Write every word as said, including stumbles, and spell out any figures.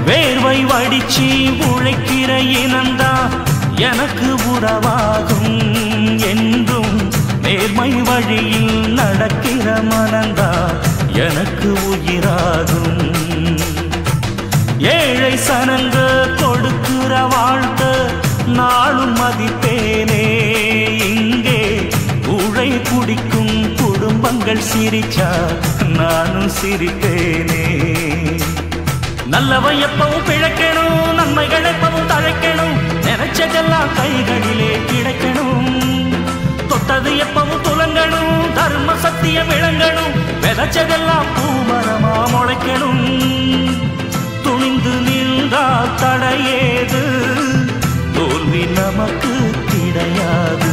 வேர்வை வடிச்சி உழைக்கிற இனந்தா எனக்கு உறவாகும் என்றும் நேர்மை வழியில் நடக்கிற மனந்தா எனக்கு உயிராகும். ஏழை சனங்க கொடுக்கிற வாழ்க்கை நாளும் மதிப்பேனே. இங்கே ஊழை குடிக்கும் குடும்பங்கள் சிரிச்சா நானும் சிரிப்பேனே. நல்லவை எப்பவும் பிழைக்கணும், நன்மைகள் எப்பவும் தழைக்கணும், நினைச்சதெல்லாம் கைகளிலே கிடைக்கணும். தொட்டது எப்பவும் துலங்கணும், தர்ம சத்தியம் விளங்கணும், விதைச்சதெல்லாம் பூமரமா முளைக்கணும். துணிந்து நின்றா தடையேது, தோல்வி நமக்கு கிடையாது.